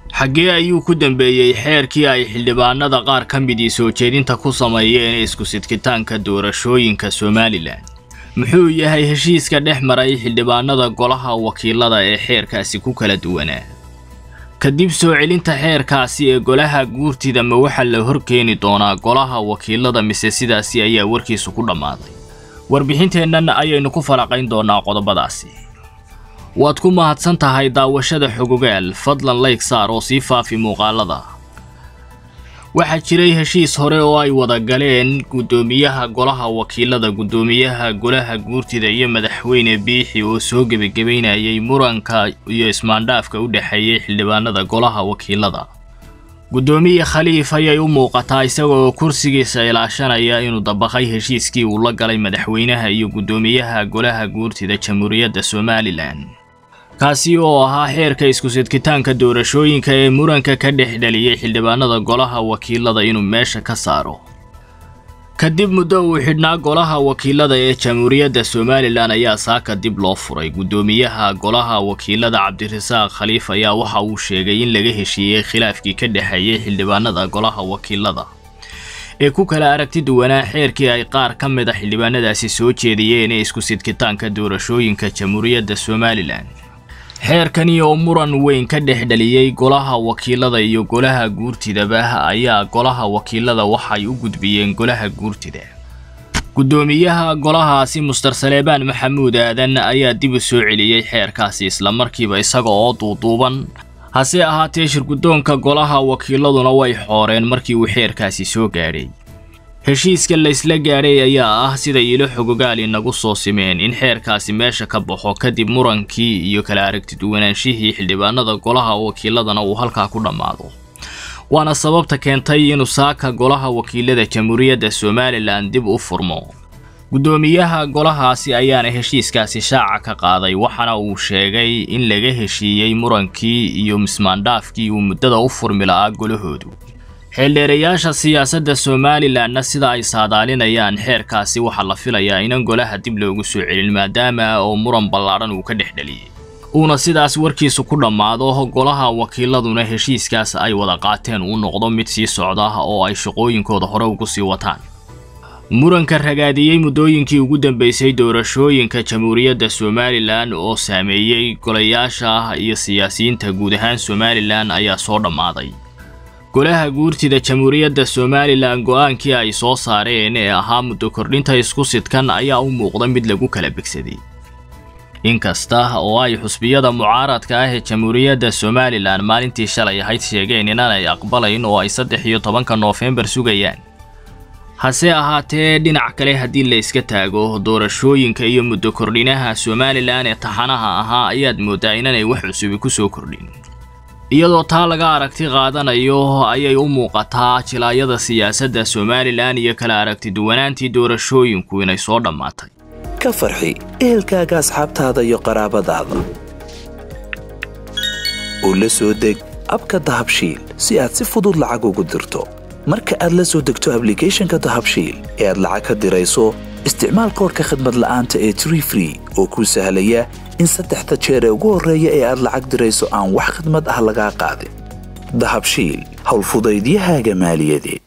xagee ayuu ku dambeeyay xeerkii ay xildhibaanada qaar ka mid ah soo jeedinta ku sameeyeen isku sidkitaanka doorashooyinka Soomaaliland muxuu yahay heshiiska dhex maray xildhibaanada golaha wakiilada ee xeerkaasi ku kala duwanaa kadib soo celinta xeerkaasi ee golaha guurtida ma waxa la horkeeni doonaa golaha wakiilada mise sidaasi ayaa warkiisu ku dhamaaday warbixinteennan ayaynu ku falaqayn doonaa qodobadaasi waad ku mahadsan tahay daawashada xogogaal fadlan like saar oo sii faafi muuqaalada waxa jiray heshiis hore oo ay wada galeen gudoomiyaha golaha wakiilada gudoomiyaha golaha guurtida iyo madaxweyne biixi oo soo gabagabeynayay muranka iyo ismaandhaafka u dhaxeeyay xildhibaanada golaha wakiilada gudoomiye Khaliif ayay u muuqataa isagoo kursigiisa ilaashanaya inuu dabaqay heshiiskii uu la galay madaxweynaha iyo gudoomiyaha golaha guurtida Jamhuuriyadda Soomaaliland kaasi oo ahaa xeerka isku sidkitaanka doorashooyinka ee muranka ka dhexdhaliyay xildhibaanada golaha wakiilada inuu meesha ka saaro kadib muddo uu xidhnaa golaha wakiilada ee Jamhuuriyadda Soomaaliland ayaa saaka dib loo furay gudoomiyaha golaha wakiilada Cabdirasaaq Khaliif ayaa waxa uu sheegay in laga heshiiyay khilaafkii ka dhaxeeyay xildhibaanada golaha wakiilada ee ku kala aragti duwanaa xeerkii ay qaar ka mid ah xildhibaanadaasi soo jeediyeen isku sidkitaanka doorashooyinka Jamhuuriyadda Soomaaliland xeerkani oo muran weyn ka dhexdhaliyay golaha wakiilada iyo golaha guurtida ayaa golaha wakiilada waxay u gudbiyeen golaha guurtida gudoomiyaha golahaasi Mr. Saleebaan Maxamuud Aadan ayaa dib u soo celiyay xeerkaasi isla markiiba isaga oo duuduuban hase ahaatee shirgudoonka golaha wakiiladuna way xooreen markii uu xeerkaasi soo gaadhay heshiiska la isla gaaray ayaa ah sida ilo xogogaal inagu soo simeen in xeerkaasi meesha ka baxo kadib murankii iyo kala aragti duwanaanshihii xildhibaanada golaha wakiiladana uu halka ku dhamaado waana sababta keentay inuu saaka golaha wakiilada Jamhuuriyadda Soomaaliland dib u furmo gudoomiyaha golahaasi ayaana heshiiskaasi shaaca ka qaaday waxana uu sheegay in laga heshiiyay murankii iyo mismaandhaafkii uu muddada u furmi lahaa golahoodu xildhibaanayaasha siyaasadda Soomaaliland sida ay saadaalinayaan xeerkaasi waxa la filayaa in golaha dib loogu soo celin maadaama oo muran ballaaran uu ka dhexdhaliyay una sidaas warkiisu ku dhamaado golaha wakiiladuna heshiiskaas ay wada qaateen uu noqdo mid sii socda oo ay shaqooyinkooda hore ugu sii wataan muranka ragaadiyay muddooyinkii ugu dambeysay doorashooyinka Jamhuuriyadda Soomaaliland oo saameeyay golayaasha iyo siyaasiyiinta guud ahaan Soomaaliland ayaa soo dhamaaday golaha guurtida Jamhuuriyadda Soomaaliland go'aankii ay soo saareen ee ahaa muddo kordhinta isku sidkan ayaa u muuqda mid lagu kala bigsaday inkasta oo ay xusbiyada mucaaradka ah ee Jamhuuriyadda Soomaaliland maalintii shalay ahayd sheegeen in ay aqbalayeen oo ay 13 November sugayaan hase ahaatee dhinac kale hadii la iska taago doorashooyinka iyo muddo kordhinaha Soomaaliland ee taxanaha ahaa ayaad moodaa inay wax cusub ku soo kordhin iyadoo taa laga aragti qaadanayo ayay u muuqataa jilaayada siyaasadda Soomaaliland iyo kala aragti duwanaantii doorashooyinku inay soo dhamaatay ka farxi ehelkaaga asxaabtaada iyo qaraabadaada oo la soo deg abka Dahabshiil si aad si fudud lacag ugu dirto marka aad la soo degto application-ka Dahabshiil ee aad lacag ka dirayso isticmaal koodka khidmad la'aanta ee Tree Free oo ku sahlaya in 3 jeer ugu horeeya ee aad lacag dirayso aan wax khidmad ah laga qaadin Dahabshiil hawl fudaydiyahaaga maaliyadeed